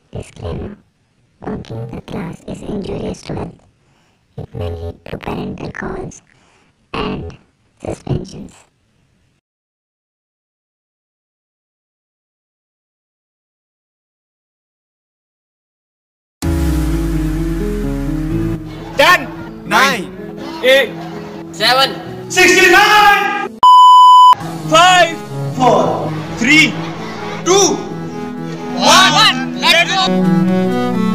Disclaimer: bunking the class is injurious to health. It may lead to parental calls and suspensions. Ten, 9, 8, 7, 69, 5, 4, 3, 2, 1. let's go!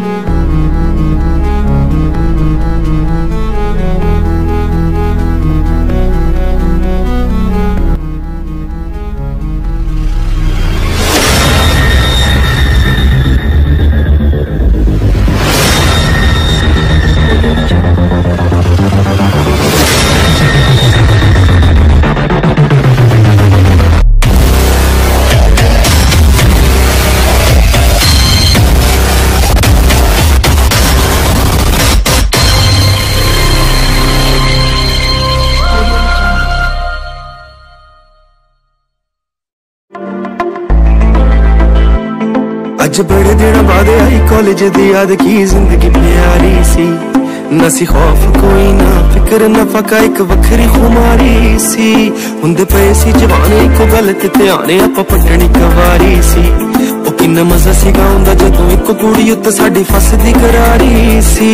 अज बड़े दिन बाद आई college दी याद की जिंदगी प्यारी सी न सी खौफ कोई ना फिक्र न फका एक वखरी खुमारी सी हुंदे पे सी जवाने को गलत ध्याने आप पटनी कवारी सी ओ किन्ना मजा सी गाउंदा जदों एक कुड़ी उत्ते साडी फसदी करारी सी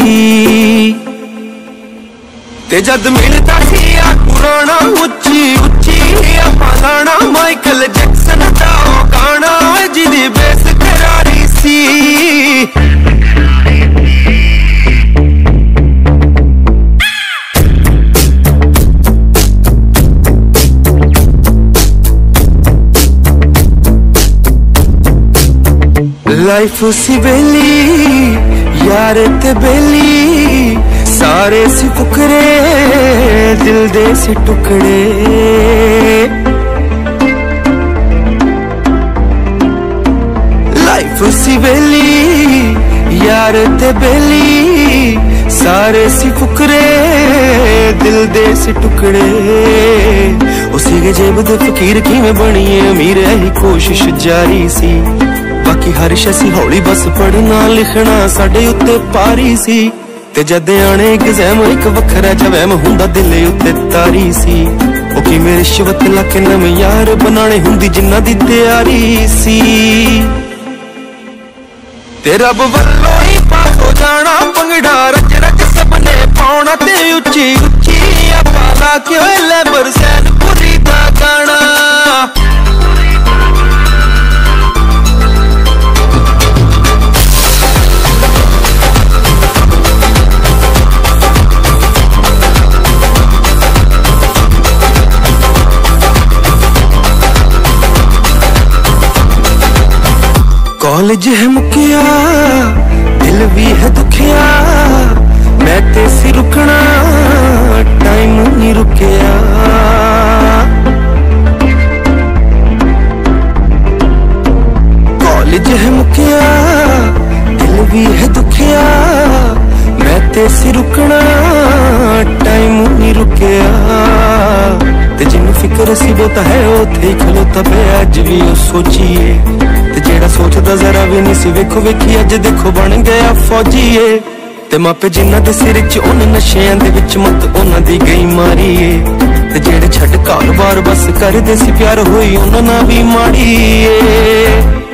ते जद मिलदा सी आ पुराना उच्ची उच्ची आपा लाना माइकल जैक्सन दा गाना जिदी बेस करारी सी लाइफ सी बेली यार ते बेली सारे सी फुकरे दिल दे सी टुकड़े लाइफ सी बेली यार ते बेली सारे सी फुकरे दिल दे सी टुकड़े उसी के जेब दे फकीर किवें बणीए अमीर यही कोशिश जारी सी बाकी हर शसी हौली बस पढ़ना लिखना साडे उत्ते पारी सी ते जद आने एग्जाम एक वखरा जवैम हुंदा दिल उत्ते तारी सी ओ कि मेरे रिश्वत लाके नवें यार बनाने हुंदी जिन्ना दी तैयारी सी ते रब वल्लों ही पास हो जाना पंगड़ा रच रच सबने पाउना ते उच्ची उच्ची पाला क्यों लेबर सैन पूरी दा गाना कॉलेज है मुखिया दिल भी है दुखिया मैं ते सी रुकना टाइम नहीं रुकिया कॉलेज है मुखिया दिल भी है दुखिया मैं ते सी रुकना टाइम नहीं रुकिया ते जिन्नू फिक्र सी बोता है उथे ही खलोता पे अज भी ओ सोचिए ते जेड़ा सोचदा जरा भी नहीं सी वेखो वेखी अज देखो बन गया फौजीए ते मापे जिन्ना दे सिर च उन नशियां दे विच मत उन्हां दी गई मारीए ते जेड़े छड्ड कारोबार बस करदे सी प्यार होई उन्हां नाल भी माड़ीए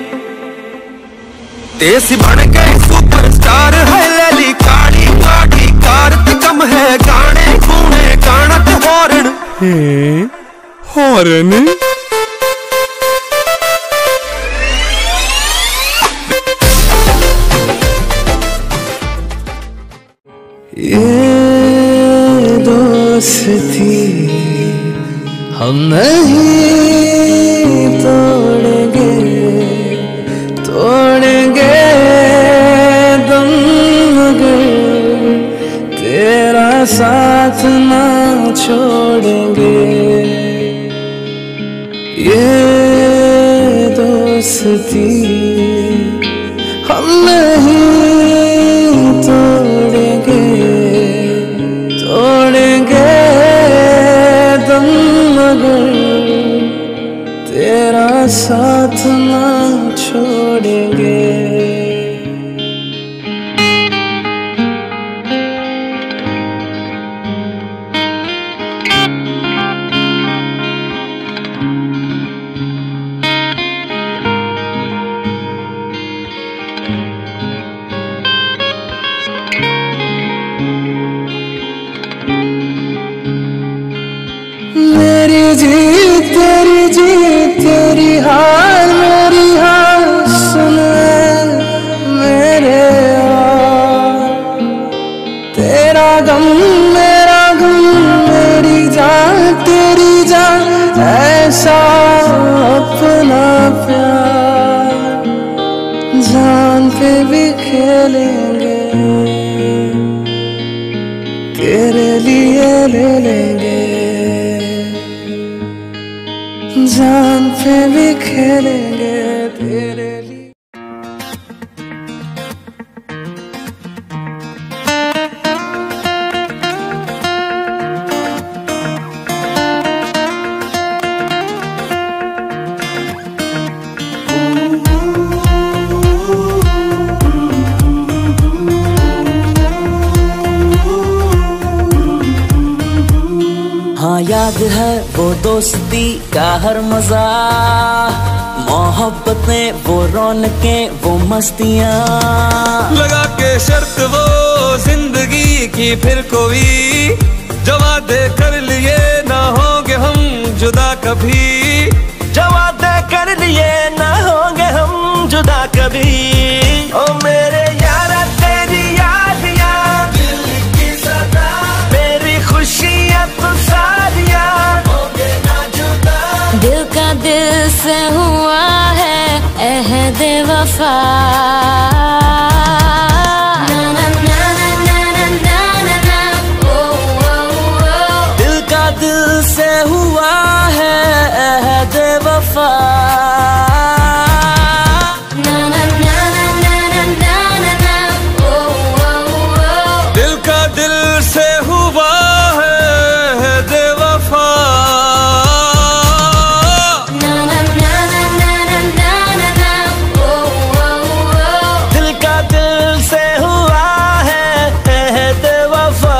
ते असीं बन गए सुपरस्टार है लैली काली गाड़ी कार ते कम है गाने गुणे गाना ते हॉर्न हॉर्न ये दोस्ती हम नहीं तोड़ेंगे तोड़ेंगे दम मगर तेरा साथ ना छोड़ेंगे ये दोस्ती हम नहीं तोड़ेंगे तोड़ेंगे दम मगर तेरी हाल मेरी हाल सुन मेरे यार। तेरा गम मेरा गम मेरी जान तेरी जान ऐसा अपना प्यार जान पे भी खेलेंगे तेरे लिए ले लेंगे जान पे भी खेलेंगे तेरे लिए। हाँ याद है वो दोस्ती का हर मजा, मोहब्बतें वो रौनकें वो मस्तियाँ। लगा के शर्त वो जिंदगी की फिर कोई, जो वादे कर लिए ना होंगे हम जुदा कभी। जो वादे कर लिए ना होंगे हम जुदा कभी। ओ मेरे यारा तेरी यादियाँ दिल की सदा, मेरी खुशियाँ तो सारियाँ होंगे ना जुदा। दिल का दिल से हुआ है अहद वफा। दिल का दिल से हुआ है अहद वफा। दिल का दिल से हुआ है अहद वफा। दिल का दिल से हुआ है अहद वफा।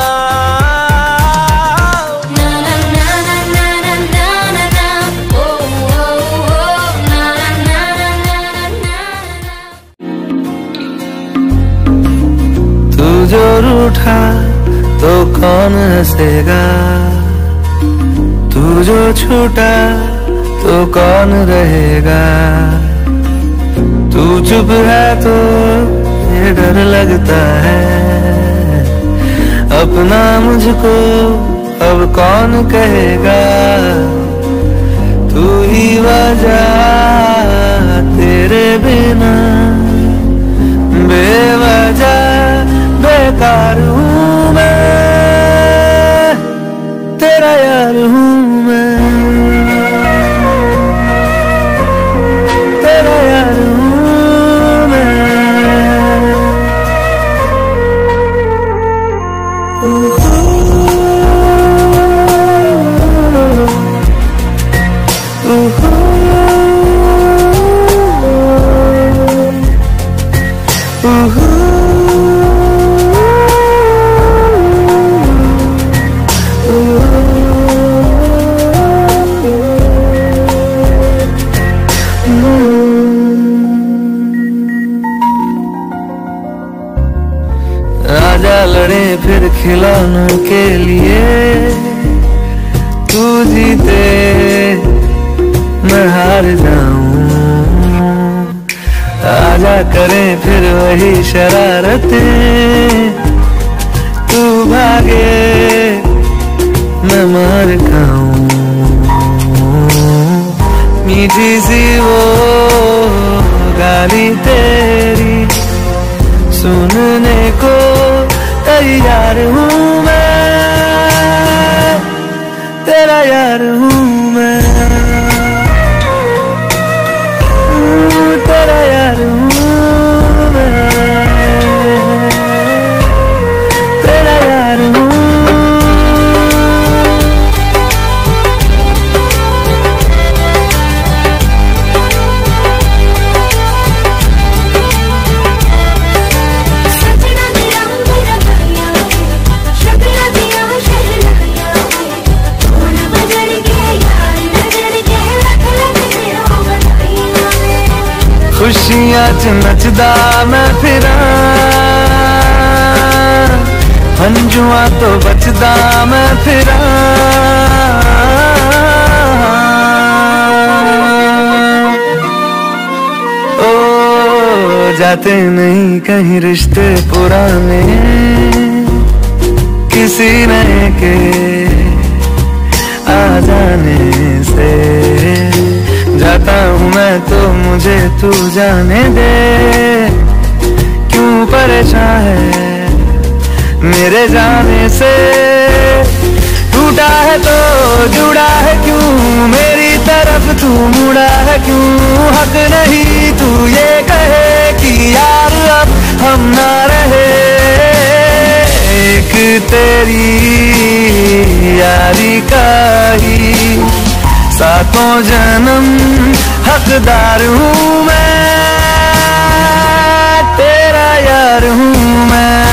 तू जो रूठा तो कौन हंसेगा, तू जो छूटा तो कौन रहेगा। तू चुप है तो ये डर लगता है, अपना मुझको अब कौन कहेगा। तू ही वजह तेरे बिना बेवजह बेकार हूँ मैं, तेरा यार हूँ मैं, तेरा यार हूँ मैं। राजा लड़े फिर खिलौनों के लिए, तू जीते मैं हार जाऊं। आजा करें फिर वही शरारतें, तू भागे मैं मार खाऊं। मीठी सी वो गाली तेरी सुनने को तैयार हूँ मैं, तेरा यार हूँ मैं, तेरा यार हूँ मैं, तेरा यार हूँ। खुशियां च नचदा मैं फिरा, हंजुआ तो बचदा मैं फिरा। जाते नहीं कहीं रिश्ते पुराने किसी नए के आ जाने से। जाता हूँ मैं तो मुझे तू जाने दे, क्यों परेशान है मेरे जाने से। टूटा है तो जुड़ा है क्यों, मेरी तरफ तू मुड़ा है क्यों। हक नहीं तू ये कहे कि यार अब हम ना रहे, एक तेरी यारी का ही सातों जन्म हकदार हूँ मैं, तेरा यार हूँ मैं।